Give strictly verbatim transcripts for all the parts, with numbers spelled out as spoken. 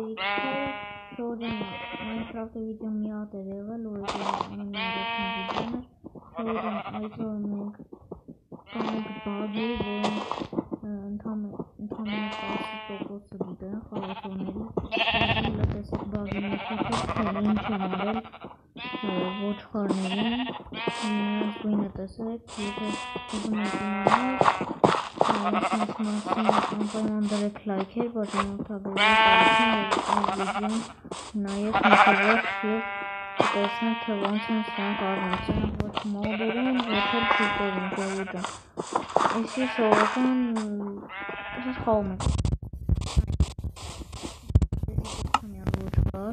Շոուջան Minecraft-ի վիդեո մի հատ էր եղել, որ ամենաառաջին վիդեոն էր։ Շոուջան այսօր մենք կանենք բագի, որոնք ընդամենը տասը տոկոսը գիտեն խաղացողների։ Հələ տեսեք բագի մեջից թե ինչ են արել ոչխարներին, նրանց գույնը տեսեք, եթե ուզում եք իմանալ, ինձ մասին անպայման դրեք լայքեր, բաժանորդագրվեք արեցին և վիդեոն նայեք մոտևորջ և տեսնեք, թե ոնց են սրանք արվում, սրանք ոչ մոդեր են, ոչ էլ փիլտեր են, գերուջան։ Այսի սովորական ասես խաղում եք։ Այսի ոչխար։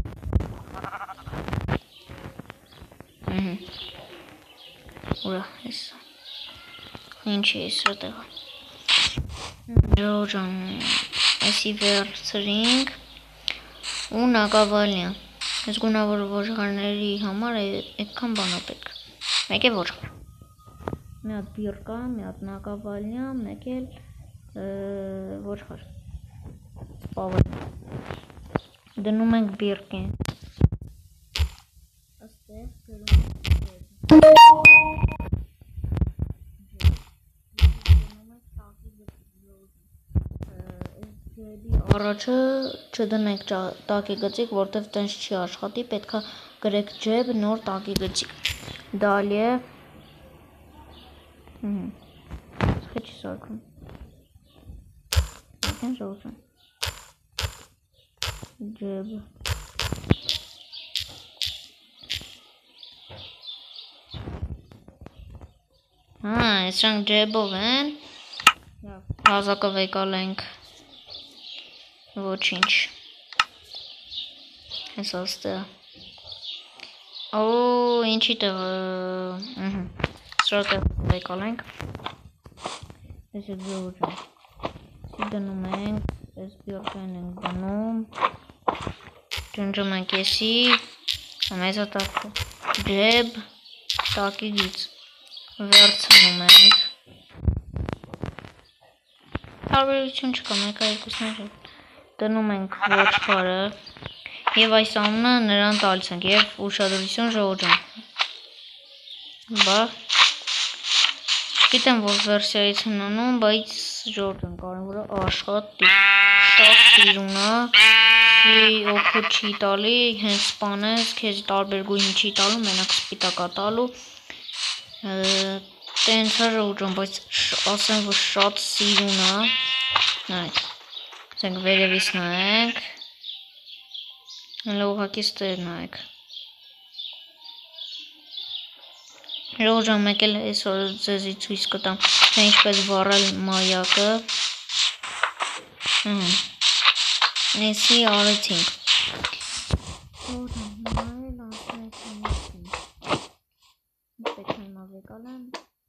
Ուրա, հեսա։ Ինչ է իսրա տեղը։ Ժողջան, այսի վերցրինք ու նակավալյան։ Ես գունավոր ոչխարների համար այդքան բան է պետք։ Մեկ է ոչխար։ Մի հատ բիր կա, մի հատ նակավալյան, մեկ էլ ոչխար։ Սպավալյան։ Դնում ենք բիրկին։ Աստեղ գրում ենք Առաջը չդնենք տակի գծիկ, որտև տենց չի աշխատի, պետքա գրեք ջեբ նոր տակի գծիկ։ Դալիև Սխե չի սարքում Եկեն ժողջան Ջեբ Հա, այսրանք ջեբով են Հազակը վեկալ ենք Ոչինչ Հես աստեղ Օ, ինչի տեղը Սրա տեղ վեկալ ենք Ես է գողջան Սի դնում ենք Ես բյորկեն ենք դնում Ջնջում ենք եսի Ամեզա տակը Ջեբ Տակի գից Վերցնում ենք Տարբերություն չկա մեկա երկուսներ Դնում ենք ոչխարը և այս ամնը նրան տալիս ենք և ուշադրություն ժողջան Բա Չգիտեմ որ վերսիայից են անում, բայց ժողջան կարևորը աշխատի Շատ սիրունա Սի օգուտ չի տալի, հենց սպանես, քեզ տարբեր գույնի չի տալու, մենակ սպիտակա տալու Տենց է ժողջան, բայց ասեմ որ շատ սիրունա Նայք Ասենք վերևից նայեք Հələ ուղղակի ստեր նայեք Ժողջան մեկ էլ այսօր ձեզի ցույց կտամ թե ինչպես վառել մայակը Էսի արեցինք Ժողջան նայել ասենք Պետք է հիմա վեկալ եմ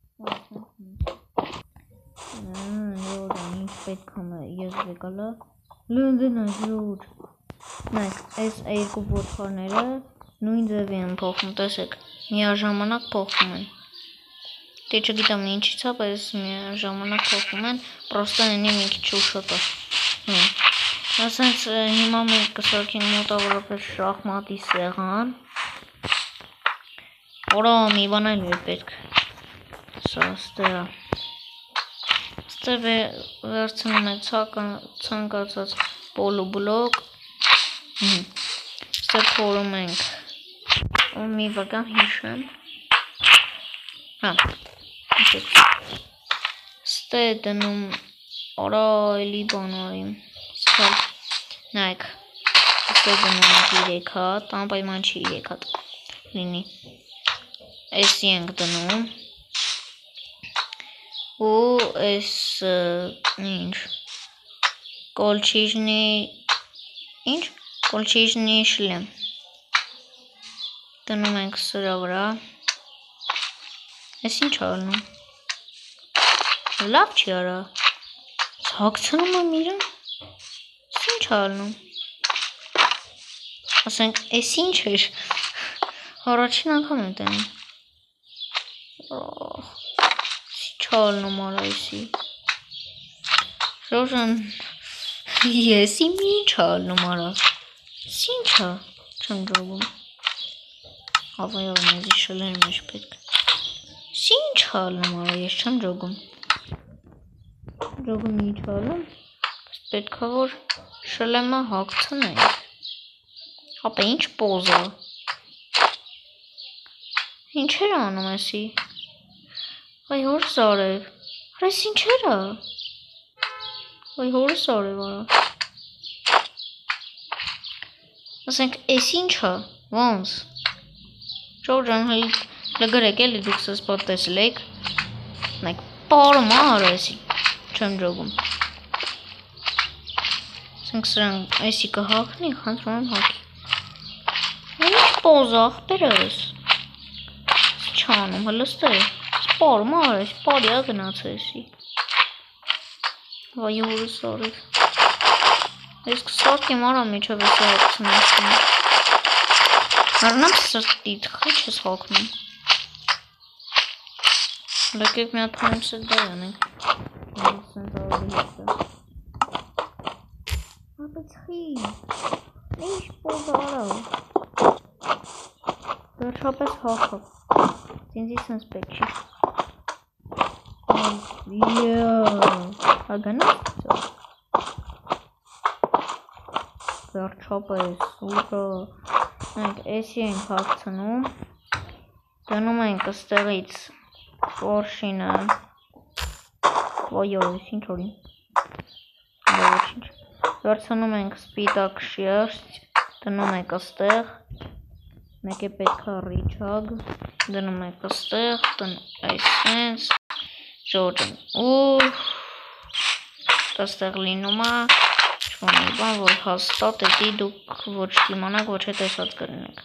Ժողջան ինչ պետք է ես վեկալը Լնդը նայք ժողջ Նայք այս երկու ոչխարները նույն ձևի են փոխում տեսեք միաժամանակ փոխում են Դե չգիտեմ ինչից է բայց միաժամանակ փոխում են պրոստը այնի մի քիչ ուշոտ է Ասենց հիմա մենք կսարքենք մոտավորապես շախմատի սեղան Օրա մի բան այլ է պետք Սա ստեղ Ստեղ վերցնում ենք ցանկացած պոլուբլոկ Ստեղ փորում ենք Մի վկան հիշեմ Հա Ստեղ դնում Արա էլի բան արիմ Նայք Ստեղ դնում ենք երեք հատ Անպայման չի երեք հատ Լինի Էսի ենք դնում Ու էս Ինչ Կոլչիժնի Ինչ Կոլչիժնի շլեմ Դնում ենք սրա վրա Ես ինչ ալնում Լավ չի արա Ցակցնում եմ իրան Ես ինչ ալնում Ասենք ես ինչ էր Առաջին անգամ եմ տենում Չի չալնում արա եսի Ժողջան Ես իմ ինչ ալնում արա։ Ինչա։ Չեմ ճոգում։ Հավայո մեզի շլեր մեջ պետք։ Ինչ ալնում արա, ես չեմ ճոգում։ Ճոգում ինչ ալում։ Պետք է որ շլեմը հագցնենք։ Հապա ինչ պոզա։ Ինչեր անում եսի։ Այ հորս արև։ Հրես ինչեր է։ Այ հորս արև արա։ Ասենք էս ինչա, ոնց։ Ժորջան հլի լգրեք էլի դուք սս պատտեսել եք։ Նայք պարում արա էսի, չեմ ճոգում։ Ասենք սրան էսի կհակնի, խնդրում եմ հակի։ Ինչ պոզ ախպերս։ Չանում հլստ է։ Պարում արա էս, պարյա գնաց էսի։ Վայ հորս արև։ Ես կսարկեմ արա մեջով էսի հակցնեմ։ Արնամ սրտի թխի չես հակնում։ Լեկեք մի հատ խանեմ սետ դա յանենք։ Ապա թխի։ Ինչ պոզ արա։ Վերջապես հախավ։ Ինձի սենց պետք չի։ Հագանաս ծո։ Վերջապես ուրա։ Մենք էսի ենք հագցնում։ Դնում ենք ստեղից պորշինը։ Ոյո, ես ինչ օրին։ Վերցնում ենք սպիտակ շերտ, դնում ենք ստեղ, մեկ է պետք է ռիչագ, դնում ենք ստեղ, այսենց, ժորջն ու ստեղ լինում է, չկոն մի բան, որ հաստատ էտի դուք ոչ կիմանաք, ոչ է տեսած կրնեք։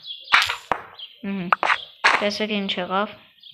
Տեսեք ինչ եղավ։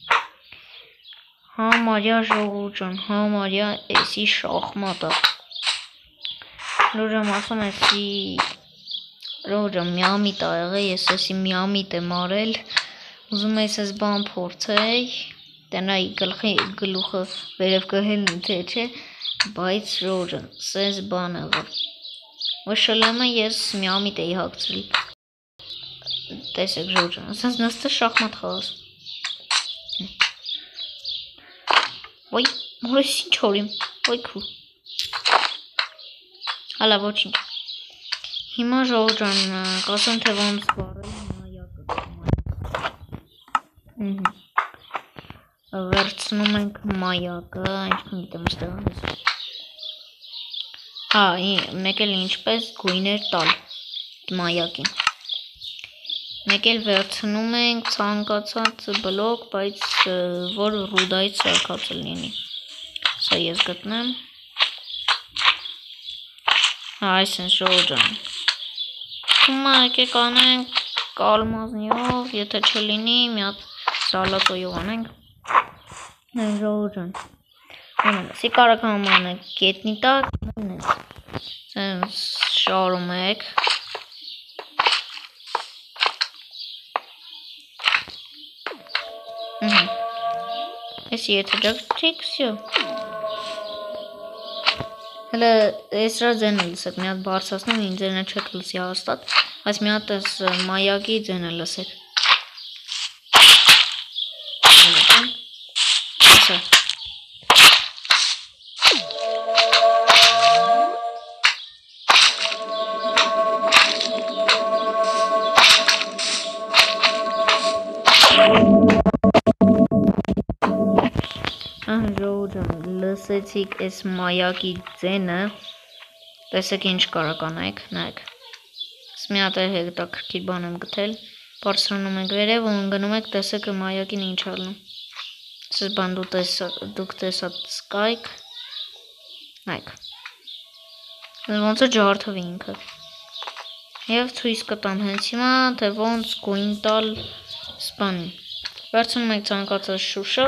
Համարյա ժողուրջն, համարյա էսի շախմատը։ Ժորջն ասում էսի Ժորջն միամիտ ա եղե, ես էսի միամիտ եմ արել, ուզում ես ես բան փորձեի, տնայի գլուխը վերև կհելնի թե չէ, բայց Ժորջն, սես բան եղավ։ Որ շլեմը ես միամիտ էի հագցրի։ Տեսեք Ժորջն, ասենց նստը շախմատ խաղաս։ Ոյ, մորես ինչ հորիմ, ոյ քու։ Հալա ոչինչ։ Հիմա Ժորջան, կասեմ թե ոնց բարել մայակը։ Վերցնում ենք մայակը, ինչքան գիտեմ ստեղ ես։ Հա, մեկ էլ ինչպես գույներ տալ մայակին։ Մեկ էլ վերցնում ենք ցանկացած բլոկ, բայց որ ռուդայից սարքած լինի։ Սա ես գտնեմ։ Հա, այսինքն Ժորջան։ Հիմա եկեք անենք կալմազնիով, եթե չլինի, մի հատ սալատոյով անենք։ Ժորջան։ Սի կարակ ամանեք գետնի տակ, սենց շարում եք։ Էսի եթե ջակցիկ, սյո։ Հələ էսրա ձենը լսեք, մի հատ բարձրացնում, ինձ ձենը չեք լսի հաստատ, այս մի հատ էս մայակի ձենը լսեք։ Ասա։ Ժորջան, լսեցիք էս մայակի ձենը, տեսեք ինչ կարակ անեք, նայեք, ս մի հատ է հետաքրքիր բան եմ գտել, բարձրանում ենք վերև ու ընգնում եք, տեսեք մայակին ինչ ալնում, սես բան դուք տեսած կայք, նայեք, ոնց է ջարդվի ինքը, և ցույց կտամ հենց հիմա, թե ոնց գույն տալ սպանի, վերցնում եք ցանկացած շուշը,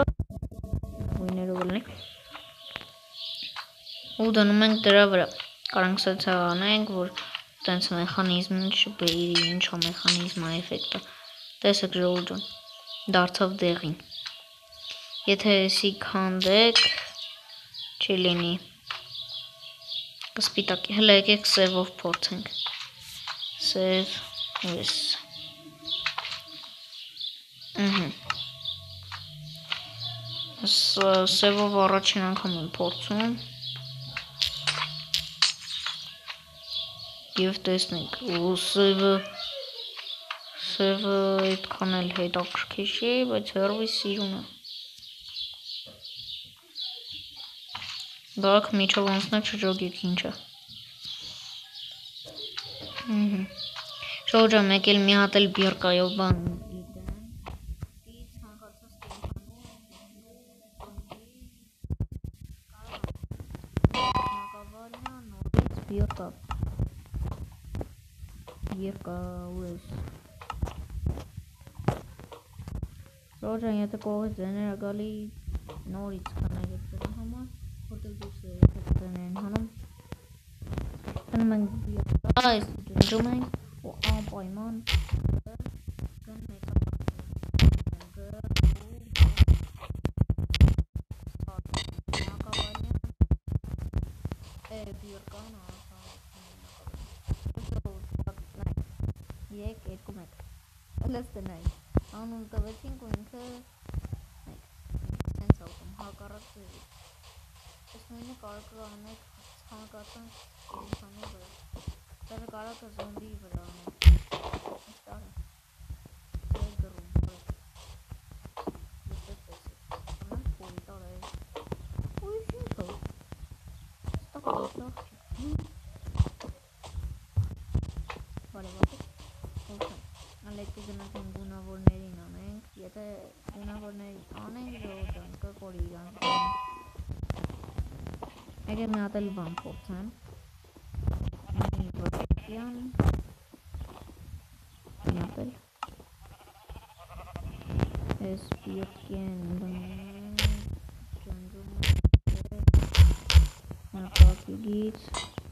ու դնում ենք դրա վրա, կարանք սենց անենք, որ տենց մեխանիզմն չբերի, ինչո մեխանիզմա էֆեկտը, տեսեք Ժորջան, դարձավ դեղին, եթե էսի քանդեք, չի լինի, Սպիտակի, հլը եկեք սևով փորձենք, սև, ես, սևով առաջին անգամ եմ փորձում, և տեսնենք, ու սևը, սևը այդքան էլ հետաքրքիր չի, բայց հեռվից սիրուն է, գարակ միջով անցնեք շջոգեք ինչը, շողջան մեկ էլ մի հատ էլ բիրկայով բան գիտեմ, ցանկացած կենդանի նորից բիրկա, բիրկա ու ես, շողջան եթե կողից ձեներ է գալի նորից քանայեք դրա համար, որտեղ դուրս է եկեք ձեներ են հանում, հնում ենք բիրկա, այս ջնջում ենք, ու անպայման գն մեկը բիրկան եկ երկու մեկ լս տնայ անուն տվեցինք ու ինքը սենց ալքում հակառակ ձևի ես նույնը կարող անեք ցանկացանք կենդանի վրա դերը կարակը զոմբի վրա անեք ստար է սեր գրում եսպես տեսեք անանք պորի տար է ու ես ինքը ստակ ստակ բարևատեք ալեկի գնանք են գունավորներին անենք, եթե գունավորների անենք ժողջան կկորի իրանք եկե մի հատ էլ բան փորձեմ մի վրտյան մի հատ էլ ես պիրտկեն դնենք ճնջում նապակիգից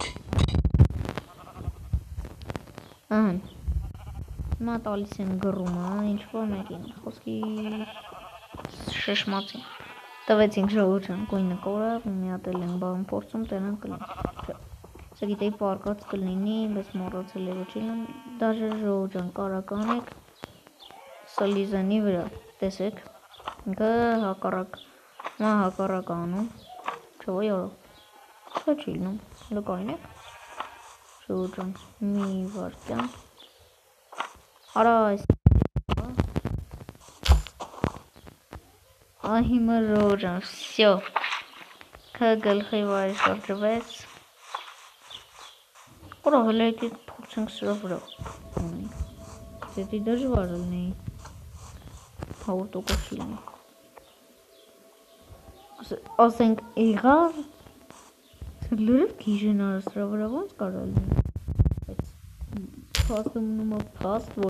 ահն Հիմա տալիս եմ գրումը, ինչ-որ մեկին, խոսքի շշմացին, տվեցինք ժողջան, կույնը կորավ, մի հատ էլ ենք բան փորձում, տենան կլին, սա գիտեի պարկած կլինի, բայց մոռացել է ոչինում, դաժը ժողջան կարակ անեք, սլիզանի վրա, տեսեք, ինքը հակառակ, մա հակառակ անում, չվայ արով, սա չի լնում, լկայնեք, ժողջան, մի վարկյան, Արա այս Ահիմը ժողջան, վսյո Քը գլխի վայր շրջվեց Որա հլը եկեք փորձենք սրա վրա Դետի դժվար լնի հարյուր տոկոս չի լնի Ասենք եղավ Լրև քիժեն արը սրա վրա ոնց կարա լնի Բայց փաստում նումը փաստ